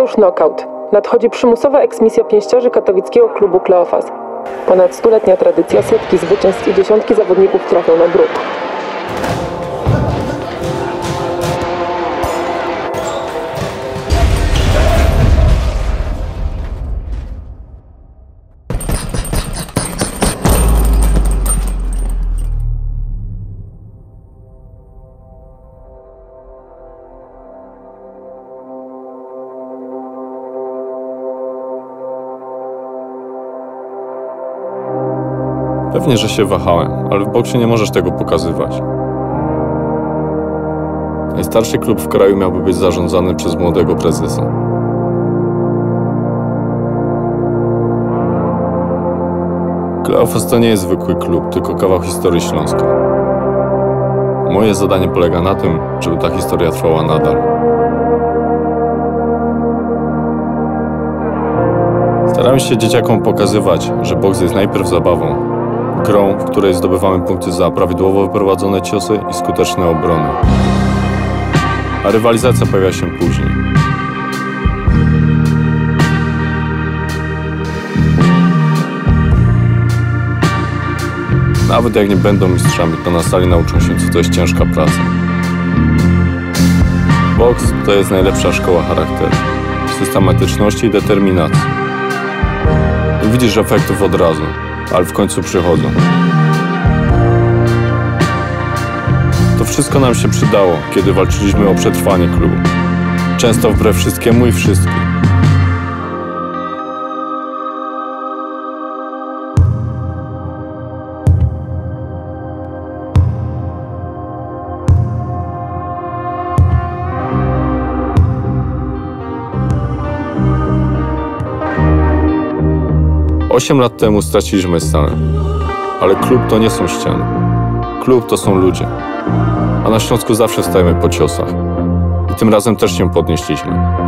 Mateusz Knockout. Nadchodzi przymusowa eksmisja pięściarzy katowickiego klubu Kleofas. Ponad 100-letnia tradycja, setki zwycięstw i dziesiątki zawodników trafią na bruk. Pewnie, że się wahałem, ale w boksie nie możesz tego pokazywać. Najstarszy klub w kraju miałby być zarządzany przez młodego prezesa. Kleofas to nie jest zwykły klub, tylko kawał historii Śląska. Moje zadanie polega na tym, żeby ta historia trwała nadal. Staramy się dzieciakom pokazywać, że boks jest najpierw zabawą, grą, w której zdobywamy punkty za prawidłowo wyprowadzone ciosy i skuteczne obrony. A rywalizacja pojawia się później. Nawet jak nie będą mistrzami, to na sali nauczą się, co to jest ciężka praca. Boks to jest najlepsza szkoła charakteru, systematyczności i determinacji. Nie widzisz efektów od razu, ale w końcu przychodzą. To wszystko nam się przydało, kiedy walczyliśmy o przetrwanie klubu. Często wbrew wszystkiemu i wszystkim. Osiem lat temu straciliśmy scenę, ale klub to nie są ściany. Klub to są ludzie, a na Śląsku zawsze stajemy po ciosach. I tym razem też się podnieśliśmy.